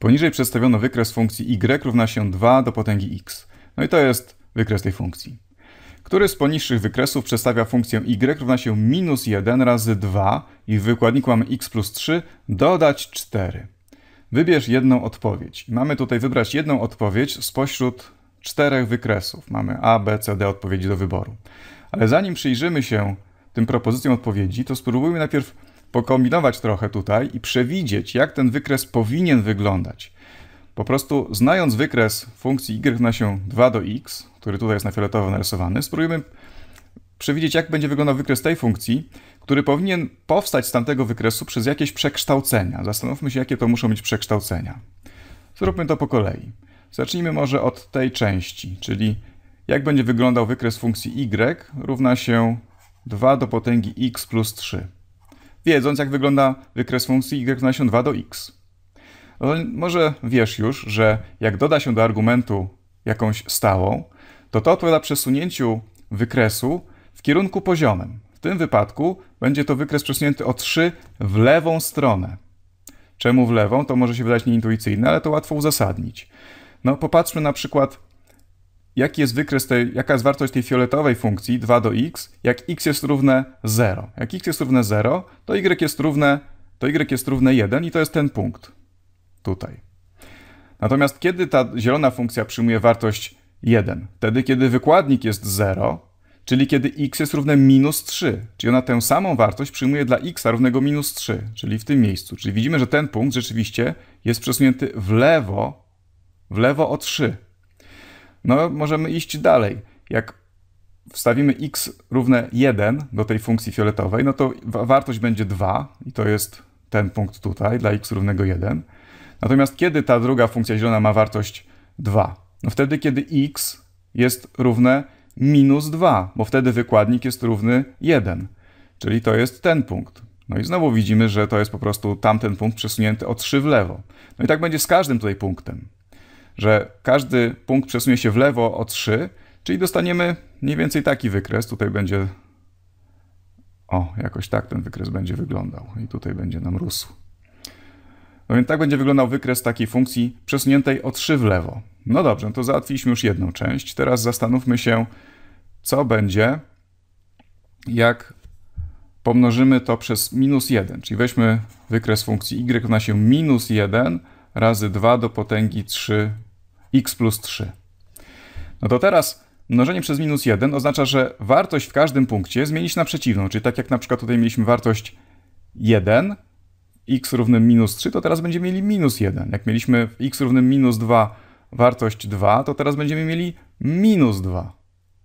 Poniżej przedstawiono wykres funkcji y równa się 2 do potęgi x. No i to jest wykres tej funkcji. Który z poniższych wykresów przedstawia funkcję y równa się minus 1 razy 2 i w wykładniku mamy x plus 3 dodać 4. Wybierz jedną odpowiedź. Mamy tutaj wybrać jedną odpowiedź spośród 4 wykresów. Mamy A, B, C, D odpowiedzi do wyboru. Ale zanim przyjrzymy się tym propozycjom odpowiedzi, to spróbujmy najpierw pokombinować trochę tutaj i przewidzieć, jak ten wykres powinien wyglądać. Po prostu znając wykres funkcji y równa się 2 do x, który tutaj jest na fioletowo narysowany, spróbujmy przewidzieć, jak będzie wyglądał wykres tej funkcji, który powinien powstać z tamtego wykresu przez jakieś przekształcenia. Zastanówmy się, jakie to muszą być przekształcenia. Zróbmy to po kolei. Zacznijmy może od tej części, czyli jak będzie wyglądał wykres funkcji y równa się 2 do potęgi x plus 3. Wiedząc, jak wygląda wykres funkcji y równa się 2 do x. No, może wiesz już, że jak doda się do argumentu jakąś stałą, to odpowiada przesunięciu wykresu w kierunku poziomym. W tym wypadku będzie to wykres przesunięty o 3 w lewą stronę. Czemu w lewą? To może się wydać nieintuicyjne, ale to łatwo uzasadnić. No, popatrzmy na przykład, jaki jest wykres jaka jest wartość tej fioletowej funkcji 2 do x, jak x jest równe 0. Jak x jest równe 0, to y jest równe 1 i to jest ten punkt. Tutaj. Natomiast kiedy ta zielona funkcja przyjmuje wartość 1? Wtedy, kiedy wykładnik jest 0, czyli kiedy x jest równe minus 3. Czyli ona tę samą wartość przyjmuje dla x równego minus 3, czyli w tym miejscu. Czyli widzimy, że ten punkt rzeczywiście jest przesunięty w lewo o 3. No, możemy iść dalej. Jak wstawimy x równe 1 do tej funkcji fioletowej, no to wartość będzie 2 i to jest ten punkt tutaj dla x równego 1. Natomiast kiedy ta druga funkcja zielona ma wartość 2? No wtedy, kiedy x jest równe minus 2, bo wtedy wykładnik jest równy 1, czyli to jest ten punkt. No i znowu widzimy, że to jest po prostu tamten punkt przesunięty o 3 w lewo. No i tak będzie z każdym tutaj punktem, że każdy punkt przesunie się w lewo o 3, czyli dostaniemy mniej więcej taki wykres. Tutaj będzie, jakoś tak ten wykres będzie wyglądał i tutaj będzie nam rósł. No więc tak będzie wyglądał wykres takiej funkcji przesuniętej o 3 w lewo. No dobrze, no to załatwiliśmy już jedną część. Teraz zastanówmy się, co będzie, jak pomnożymy to przez minus 1. Czyli weźmy wykres funkcji y równa się minus 1 razy 2 do potęgi 3 x plus 3. No to teraz mnożenie przez minus 1 oznacza, że wartość w każdym punkcie zmieni się na przeciwną. Czyli tak jak na przykład tutaj mieliśmy wartość 1, x równym minus 3, to teraz będziemy mieli minus 1. Jak mieliśmy w x równym minus 2 wartość 2, to teraz będziemy mieli minus 2.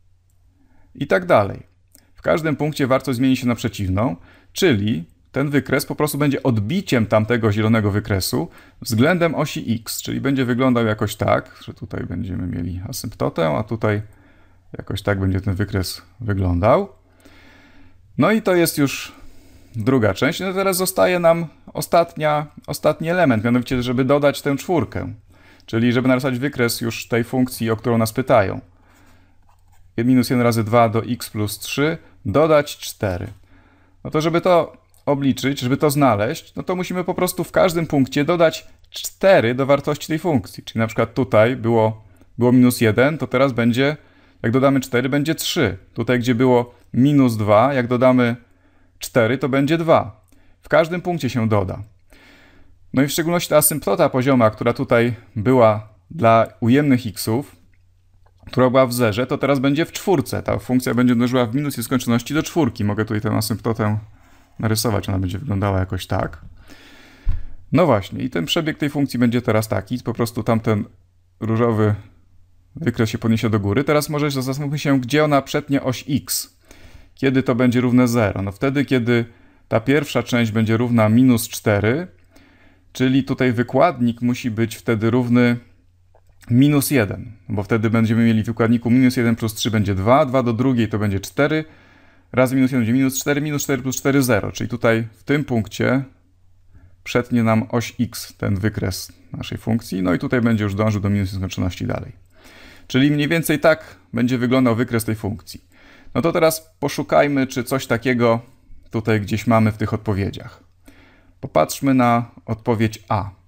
I tak dalej. W każdym punkcie wartość zmieni się na przeciwną, czyli ten wykres po prostu będzie odbiciem tamtego zielonego wykresu względem osi x, czyli będzie wyglądał jakoś tak, że tutaj będziemy mieli asymptotę, a tutaj jakoś tak będzie ten wykres wyglądał. No i to jest już druga część. No teraz zostaje nam ostatni element, mianowicie, żeby dodać tę czwórkę, czyli żeby narysować wykres już tej funkcji, o którą nas pytają. Minus 1 razy 2 do x plus 3, dodać 4. No to żeby to obliczyć, żeby to znaleźć, no to musimy po prostu w każdym punkcie dodać 4 do wartości tej funkcji. Czyli na przykład tutaj było minus 1, to teraz będzie, jak dodamy 4, będzie 3. Tutaj, gdzie było minus 2, jak dodamy 4, to będzie 2. W każdym punkcie się doda. No i w szczególności ta asymptota pozioma, która tutaj była dla ujemnych x'ów, która była w zerze, to teraz będzie w czwórce. Ta funkcja będzie dążyła w minus nieskończoności do czwórki. Mogę tutaj tę asymptotę narysować, ona będzie wyglądała jakoś tak. No właśnie, i ten przebieg tej funkcji będzie teraz taki, po prostu tamten różowy wykres się podniesie do góry. Teraz może zastanówmy się, gdzie ona przetnie oś x. Kiedy to będzie równe 0? No wtedy, kiedy ta pierwsza część będzie równa minus 4, czyli tutaj wykładnik musi być wtedy równy minus 1, bo wtedy będziemy mieli w wykładniku minus 1 plus 3 będzie 2, 2 do drugiej to będzie 4, razy minus 1 będzie minus 4 plus 4 0, czyli tutaj w tym punkcie przetnie nam oś x, ten wykres naszej funkcji, no i tutaj będzie już dążył do minus nieskończoności dalej. Czyli mniej więcej tak będzie wyglądał wykres tej funkcji. No to teraz poszukajmy, czy coś takiego tutaj gdzieś mamy w tych odpowiedziach. Popatrzmy na odpowiedź A.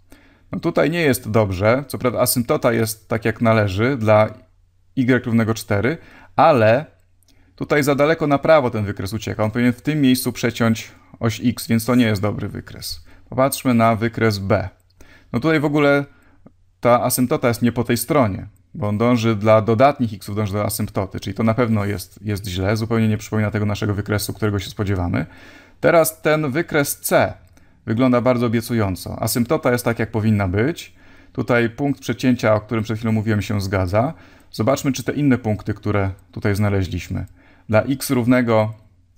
No tutaj nie jest dobrze, co prawda asymptota jest tak jak należy dla y równego 4, ale tutaj za daleko na prawo ten wykres ucieka. On powinien w tym miejscu przeciąć oś x, więc to nie jest dobry wykres. Popatrzmy na wykres b. No tutaj w ogóle ta asymptota jest nie po tej stronie, bo on dąży dla dodatnich x'ów, dąży do asymptoty, czyli to na pewno jest źle, zupełnie nie przypomina tego naszego wykresu, którego się spodziewamy. Teraz ten wykres c wygląda bardzo obiecująco. Asymptota jest tak, jak powinna być. Tutaj punkt przecięcia, o którym przed chwilą mówiłem, się zgadza. Zobaczmy, czy te inne punkty, które tutaj znaleźliśmy. Dla x równego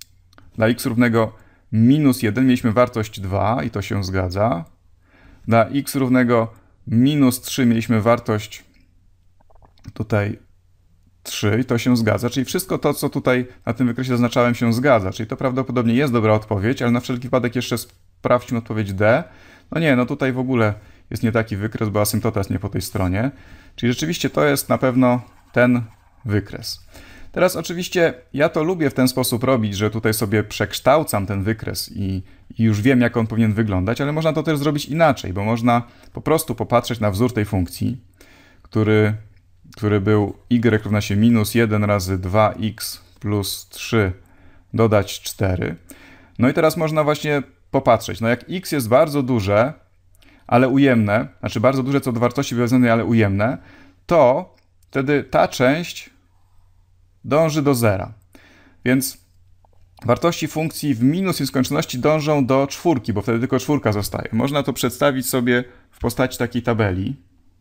minus 1 mieliśmy wartość 2 i to się zgadza. Dla x równego minus 3 mieliśmy wartość tutaj 3 i to się zgadza. Czyli wszystko to, co tutaj na tym wykresie zaznaczałem, się zgadza. Czyli to prawdopodobnie jest dobra odpowiedź, ale na wszelki wypadek jeszcze sprawdźmy odpowiedź D. No nie, no tutaj w ogóle jest nie taki wykres, bo asymptota jest nie po tej stronie. Czyli rzeczywiście to jest na pewno ten wykres. Teraz oczywiście ja to lubię w ten sposób robić, że tutaj sobie przekształcam ten wykres i już wiem, jak on powinien wyglądać, ale można to też zrobić inaczej, bo można po prostu popatrzeć na wzór tej funkcji, który był y równa się minus 1 razy 2x plus 3 dodać 4. No i teraz można właśnie popatrzeć, no jak x jest bardzo duże, ale ujemne, znaczy bardzo duże co do wartości wyrażonej, ale ujemne, to wtedy ta część dąży do zera. Więc wartości funkcji w minus nieskończoności dążą do czwórki, bo wtedy tylko czwórka zostaje. Można to przedstawić sobie w postaci takiej tabeli,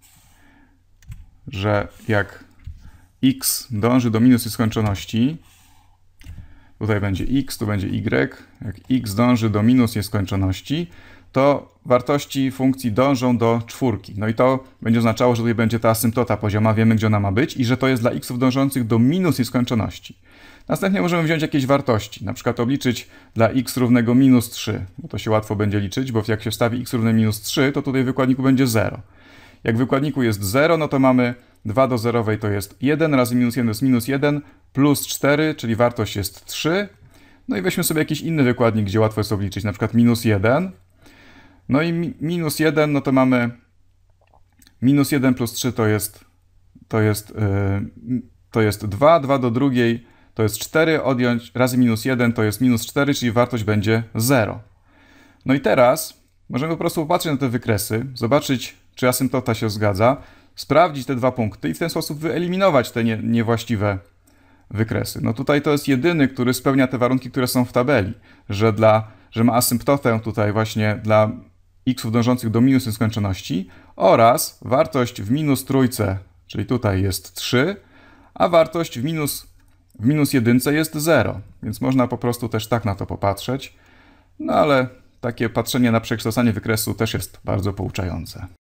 że jak x dąży do minus nieskończoności, tutaj będzie x, tu będzie y, jak x dąży do minus nieskończoności, to wartości funkcji dążą do czwórki. No i to będzie oznaczało, że tutaj będzie ta asymptota pozioma, wiemy, gdzie ona ma być i że to jest dla x'ów dążących do minus nieskończoności. Następnie możemy wziąć jakieś wartości, na przykład obliczyć dla x równego minus 3, bo to się łatwo będzie liczyć, bo jak się wstawi x równe minus 3, to tutaj w wykładniku będzie 0. Jak w wykładniku jest 0, no to mamy 2 do zerowej to jest 1 razy minus 1 to jest minus 1 plus 4, czyli wartość jest 3. No i weźmy sobie jakiś inny wykładnik, gdzie łatwo jest obliczyć, na przykład minus 1. No i minus 1, no to mamy minus 1 plus 3 to jest 2, 2 do drugiej to jest 4, odjąć razy minus 1 to jest minus 4, czyli wartość będzie 0. No i teraz możemy po prostu popatrzeć na te wykresy, zobaczyć, czy asymptota się zgadza, sprawdzić te dwa punkty i w ten sposób wyeliminować te niewłaściwe wykresy. No tutaj to jest jedyny, który spełnia te warunki, które są w tabeli, że ma asymptotę tutaj właśnie dla x'ów dążących do minus nieskończoności oraz wartość w minus trójce, czyli tutaj jest 3, a wartość w minus jedynce jest 0. Więc można po prostu też tak na to popatrzeć. No ale takie patrzenie na przekształcanie wykresu też jest bardzo pouczające.